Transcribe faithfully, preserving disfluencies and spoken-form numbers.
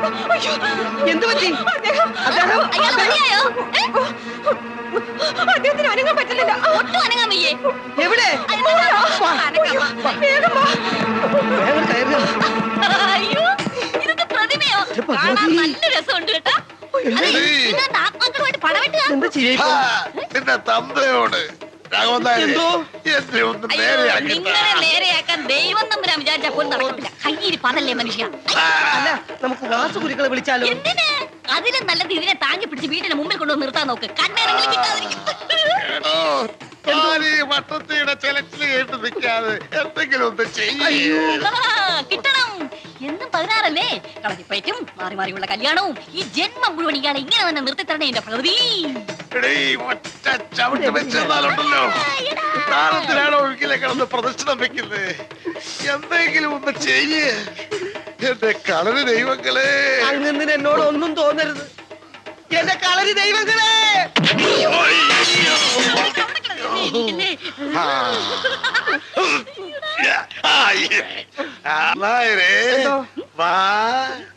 എന്ത് പറ്റി? അദ്ദേഹത്തിന് അനങ്ങാൻ പറ്റില്ല. ഒട്ടും അനങ്ങാൻ വയ്യേ. എവിടെ? അയ്യോ, ഇതൊക്കെ പ്രതിമയോ? കാണാൻ നല്ല രസമുണ്ട് കേട്ടോ. ആത്മാക്കളുമായിട്ട് പടവെട്ടുക. നിന്റെ തന്തയോട് നിങ്ങളെ നേരെയാക്കാൻ ദൈവം തമ്പുരാൻ വിചാരിച്ചാൽ പോലും നടക്കത്തില്ല. കയ്യിൽ പതല്ലേ മനുഷ്യ. അല്ല, നമുക്ക് വാസുകുരുക്കളെ വിളിച്ചാലോ? എന്തിന്? അതിലും നല്ലത് ഇതിനെ താങ്ങി പിടിച്ച് വീടിന്റെ മുമ്പിൽ കൊണ്ടുവന്ന് നിർത്താൻ നോക്ക്. കണ്ണേറെങ്കിലും കിട്ടാതിരിക്കും. വട്ടത്തിയുടെ ചെലച്ചില് കേട്ട് നിൽക്കാതെ എന്തെങ്കിലും ഒന്ന് ചെയ്യൂ. കിട്ടണം. എന്നും പതിനാറല്ലേ? കളരിപ്പയറ്റും മാറി മാറിയുള്ള കല്യാണവും ഈ ജന്മം മുഴുവൻ ഇയാളെ ഇങ്ങനെ തന്നെ നിർത്തിത്തരണേ എന്റെ പ്രകൃതി. ഒറ്റ ചവിട്ട് വെച്ചെന്നാലുണ്ടല്ലോ താരത്തിലാണോ ഒഴുക്കിലെ കിടന്ന് പ്രദർശനം വെക്കുന്നത്. എന്തെങ്കിലും ഒന്ന് ചെയ്യേ എന്റെ കളരി ദൈവങ്ങളെ. അങ്ങനെ എന്നോട് ഒന്നും തോന്നരുത് എന്റെ കളരി ദൈവങ്ങളെ. വാ